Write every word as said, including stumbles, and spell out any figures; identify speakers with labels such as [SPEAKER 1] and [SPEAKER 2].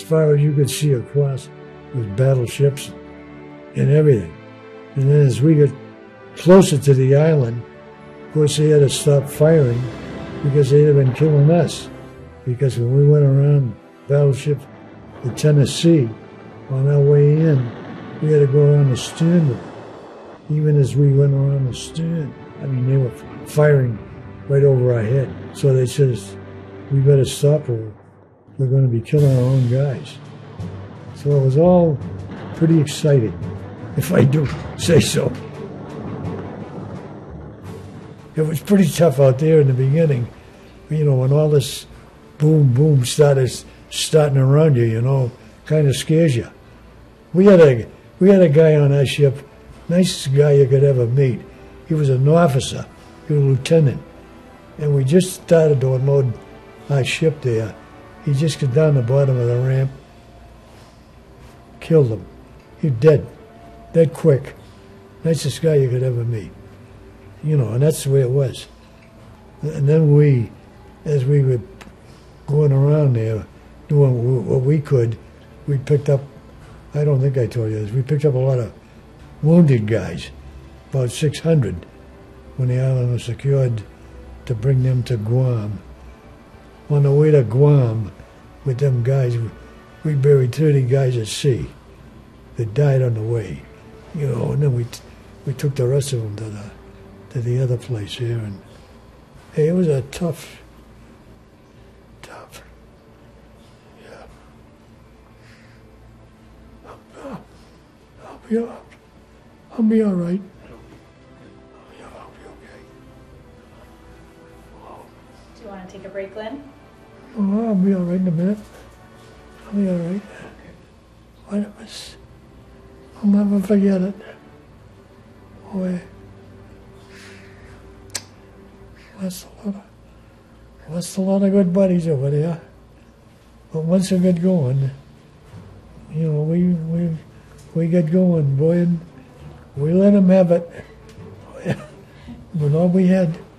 [SPEAKER 1] far as you could see across was battleships and everything. And then as we got closer to the island, of course they had to stop firing because they'd have been killing us. Because when we went around battleship the Tennessee on our way in, we had to go around the stern. Even as we went around the stern, I mean, they were firing right over our head. So they said, we better stop or we're going to be killing our own guys. So it was all pretty exciting, if I do say so. It was pretty tough out there in the beginning, you know, when all this boom, boom started starting around you, you know, kind of scares you. We had a we had a guy on our ship, nicest guy you could ever meet. He was an officer, he was a lieutenant, and we just started to unload our ship there. He just got down the bottom of the ramp, killed him. He dead, dead quick. Nicest guy you could ever meet. You know, and that's the way it was. And then we, as we were going around there, doing what we could, we picked up, I don't think I told you this, we picked up a lot of wounded guys, about six hundred, when the island was secured, to bring them to Guam. On the way to Guam, with them guys, we buried thirty guys at sea that died on the way, you know, and then we t we took the rest of them to the to the other place here, and hey, it was a tough, tough, yeah. I'll, I'll be, I'll, I'll be all right. I'll be, I'll be okay. Oh.
[SPEAKER 2] Do you want to take a break, Lynn?
[SPEAKER 1] Oh, I'll be all right in a minute. I'll be all right. What it was, I'll never forget it. Boy. Lost a lot of, lost a lot of good buddies over there. But once we get going, you know, we we we get going, boy, and we let them have it. But all we had